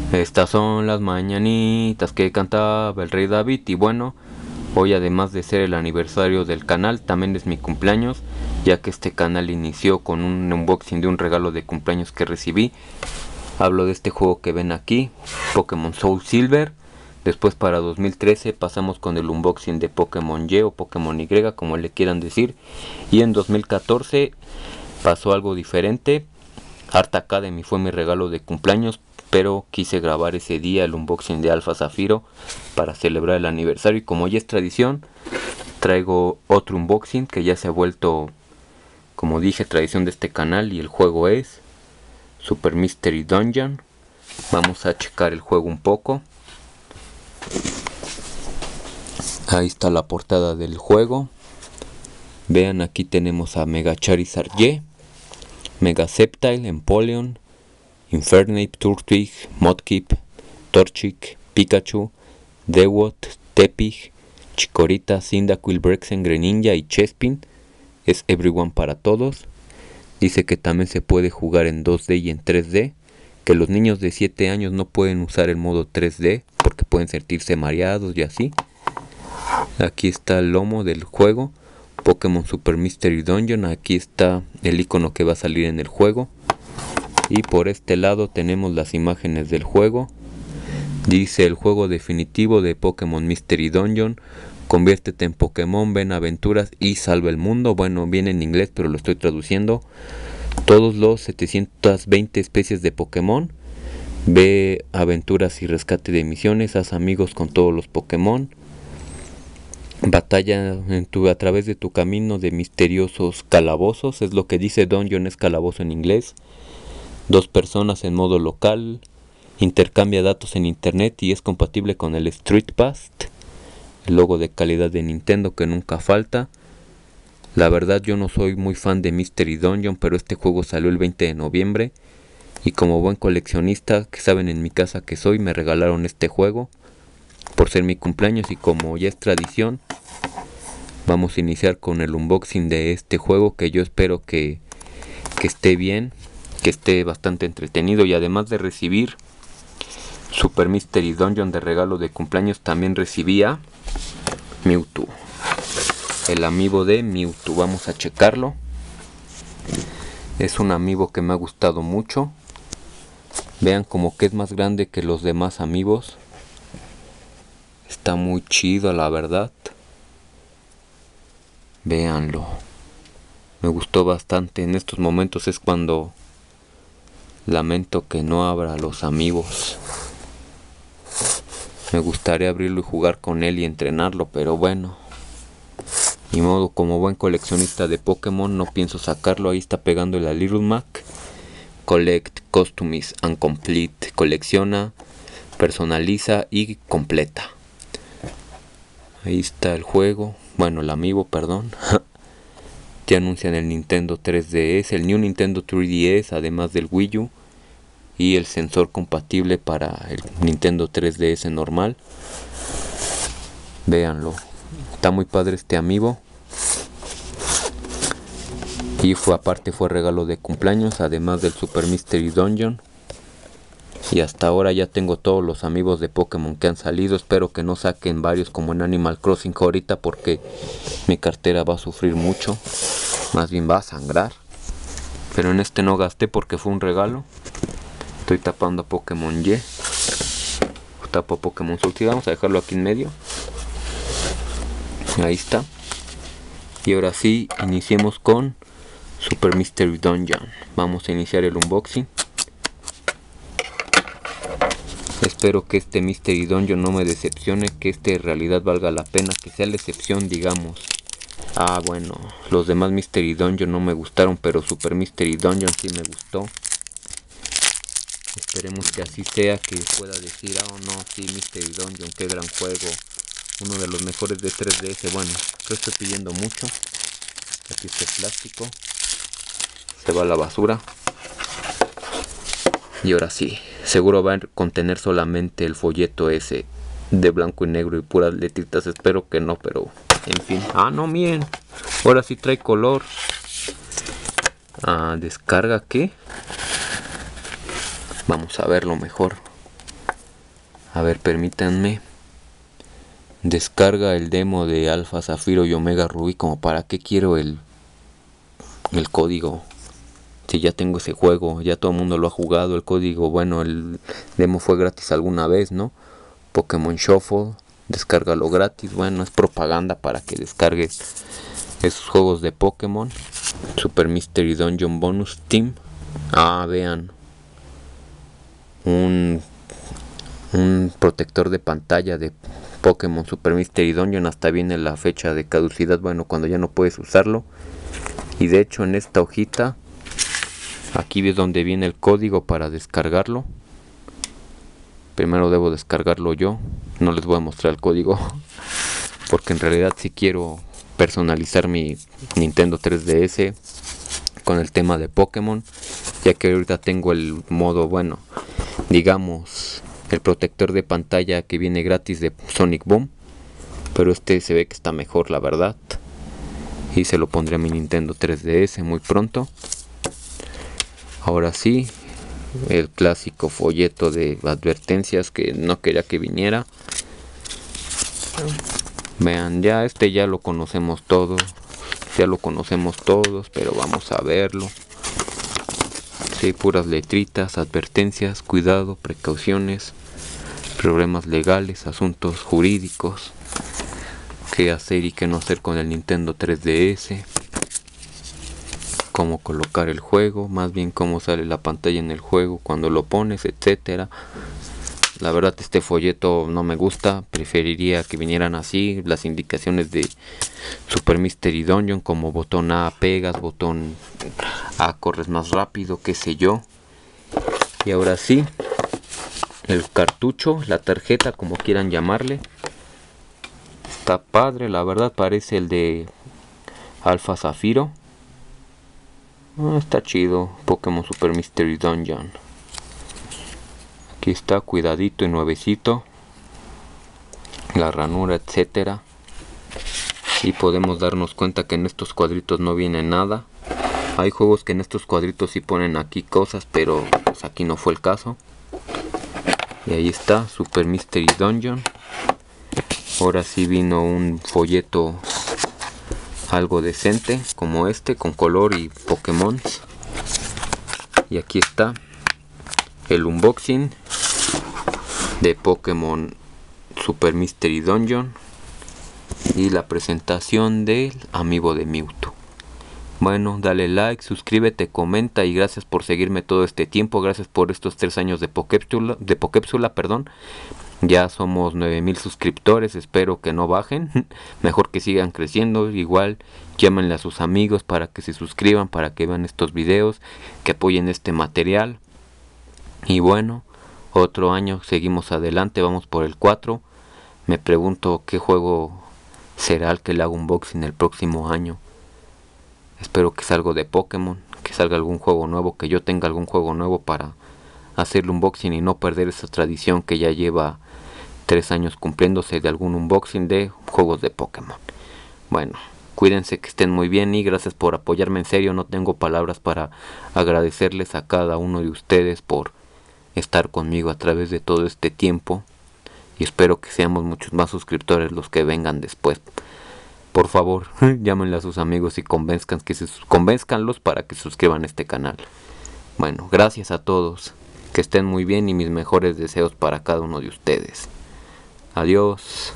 Estas son las mañanitas que cantaba el rey David. Y bueno, hoy además de ser el aniversario del canal, también es mi cumpleaños, ya que este canal inició con un unboxing de un regalo de cumpleaños que recibí. Hablo de este juego que ven aquí, Pokémon Soul Silver. Después para 2013 pasamos con el unboxing de Pokémon Y o Pokémon Y, como le quieran decir. Y en 2014 pasó algo diferente. Art Academy fue mi regalo de cumpleaños, pero quise grabar ese día el unboxing de Alpha Zafiro para celebrar el aniversario. Y como ya es tradición, traigo otro unboxing que ya se ha vuelto, como dije, tradición de este canal. Y el juego es Super Mystery Dungeon. Vamos a checar el juego un poco. Ahí está la portada del juego. Vean, aquí tenemos a Mega Charizard Y, Mega Sceptile, Empoleon, Infernape, Turtwig, Mudkip, Torchic, Pikachu, Dewott, Tepig, Chikorita, Cyndaquil, Brexen, Greninja y Chespin. Es Everyone para todos. Dice que también se puede jugar en 2D y en 3D. Que los niños de 7 años no pueden usar el modo 3D porque pueden sentirse mareados y así. Aquí está el lomo del juego, Pokémon Super Mystery Dungeon. Aquí está el icono que va a salir en el juego. Y por este lado tenemos las imágenes del juego. Dice: el juego definitivo de Pokémon Mystery Dungeon. Conviértete en Pokémon, ven aventuras y salva el mundo. Bueno, viene en inglés, pero lo estoy traduciendo. Todos los 720 especies de Pokémon. Ve aventuras y rescate de misiones. Haz amigos con todos los Pokémon. Batalla a través de tu camino de misteriosos calabozos. Es lo que dice. Dungeon es calabozo en inglés. 2 personas en modo local. Intercambia datos en internet y es compatible con el Street Pass. El logo de calidad de Nintendo que nunca falta. La verdad, yo no soy muy fan de Mystery Dungeon, pero este juego salió el 20 de noviembre. Y como buen coleccionista, que saben en mi casa que soy, me regalaron este juego por ser mi cumpleaños. Y como ya es tradición, vamos a iniciar con el unboxing de este juego, que yo espero que esté bien, que esté bastante entretenido. Y además de recibir Super Mystery Dungeon de regalo de cumpleaños, también recibía Mewtwo, el amiibo de Mewtwo. Vamos a checarlo. Es un amiibo que me ha gustado mucho. Vean como que es más grande que los demás amiibos. Está muy chido, la verdad. Véanlo. Me gustó bastante. En estos momentos es cuando lamento que no abra los amiibos. Me gustaría abrirlo y jugar con él y entrenarlo, pero bueno, ni modo. Como buen coleccionista de Pokémon no pienso sacarlo. Ahí está pegando la Little Mac. Collect, Customize and Complete. Colecciona, personaliza y completa. Ahí está el juego. Bueno, el amiibo, perdón. Ya anuncian el Nintendo 3DS, el New Nintendo 3DS, además del Wii U. Y el sensor compatible para el Nintendo 3DS normal. Véanlo. Está muy padre este amiibo. Y aparte fue regalo de cumpleaños, además del Super Mystery Dungeon. Y hasta ahora ya tengo todos los amiibos de Pokémon que han salido. Espero que no saquen varios como en Animal Crossing ahorita, porque mi cartera va a sufrir mucho. Más bien va a sangrar. Pero en este no gasté porque fue un regalo. Estoy tapando a Pokémon Y. Tapo a Pokémon Soul. Vamos a dejarlo aquí en medio. Ahí está. Y ahora sí, iniciemos con Super Mystery Dungeon. Vamos a iniciar el unboxing. Espero que este Mystery Dungeon no me decepcione, que este en realidad valga la pena, que sea la excepción, digamos. Bueno, los demás Mystery Dungeon no me gustaron, pero Super Mystery Dungeon sí me gustó. Esperemos que así sea, que pueda decir: no, sí, Mystery Dungeon, qué gran juego, uno de los mejores de 3DS. Bueno, lo estoy pidiendo mucho. Aquí está el plástico, se va a la basura. Y ahora sí, seguro va a contener solamente el folleto ese de blanco y negro y puras letritas. Espero que no, pero en fin. No, miren, ahora sí trae color. ¿Descarga qué? Vamos a verlo mejor. A ver, permítanme. Descarga el demo de Alpha Zafiro y Omega Ruby. Como para qué quiero el código. Si ya tengo ese juego, ya todo el mundo lo ha jugado. El código, bueno, el demo fue gratis alguna vez, ¿no? Pokémon Shuffle, descárgalo gratis. Bueno, es propaganda para que descargues esos juegos de Pokémon. Super Mystery Dungeon Bonus Team. Ah, vean. Un protector de pantalla de Pokémon Super Mystery Dungeon. Hasta viene la fecha de caducidad, bueno, cuando ya no puedes usarlo. Y de hecho en esta hojita, aquí es donde viene el código para descargarlo. Primero debo descargarlo yo. No les voy a mostrar el código porque en realidad sí quiero personalizar mi Nintendo 3DS con el tema de Pokémon, ya que ahorita tengo el modo, bueno, digamos, el protector de pantalla que viene gratis de Sonic Boom, pero este se ve que está mejor, la verdad, y se lo pondré a mi Nintendo 3DS muy pronto. Ahora sí, el clásico folleto de advertencias que no quería que viniera. Vean, ya lo conocemos todos, pero vamos a verlo. Sí, puras letritas, advertencias, cuidado, precauciones, problemas legales, asuntos jurídicos, qué hacer y qué no hacer con el Nintendo 3DS, cómo colocar el juego, más bien cómo sale la pantalla en el juego cuando lo pones, etcétera. La verdad este folleto no me gusta, preferiría que vinieran así las indicaciones de Super Mystery Dungeon, como botón A pegas, botón A corres más rápido, qué sé yo. Y ahora sí, el cartucho, la tarjeta, como quieran llamarle, está padre, la verdad parece el de Alpha Zafiro. Está chido, Pokémon Super Mystery Dungeon. Aquí está, cuidadito y nuevecito, la ranura, etcétera. Y podemos darnos cuenta que en estos cuadritos no viene nada. Hay juegos que en estos cuadritos sí ponen aquí cosas, pero pues aquí no fue el caso. Y ahí está, Super Mystery Dungeon. Ahora sí vino un folleto algo decente, como este, con color y Pokémon. Y aquí está el unboxing de Pokémon Super Mystery Dungeon y la presentación del amiibo de Mewtwo. Bueno, dale like, suscríbete, comenta y gracias por seguirme todo este tiempo. Gracias por estos 3 años de Poképsula, perdón. Ya somos 9000 suscriptores, espero que no bajen, mejor que sigan creciendo. Igual llámenle a sus amigos para que se suscriban, para que vean estos videos, que apoyen este material. Y bueno, otro año, seguimos adelante, vamos por el 4. Me pregunto qué juego será el que le haga unboxing el próximo año. Espero que salga de Pokémon, que salga algún juego nuevo, que yo tenga algún juego nuevo para hacerle unboxing y no perder esa tradición que ya lleva 3 años cumpliéndose de algún unboxing de juegos de Pokémon. Bueno, cuídense, que estén muy bien y gracias por apoyarme, en serio, no tengo palabras para agradecerles a cada uno de ustedes por estar conmigo a través de todo este tiempo y espero que seamos muchos más suscriptores los que vengan después. Por favor, llámenle a sus amigos y convénzcanlos para que se suscriban a este canal. Bueno, gracias a todos, que estén muy bien y mis mejores deseos para cada uno de ustedes. Adiós.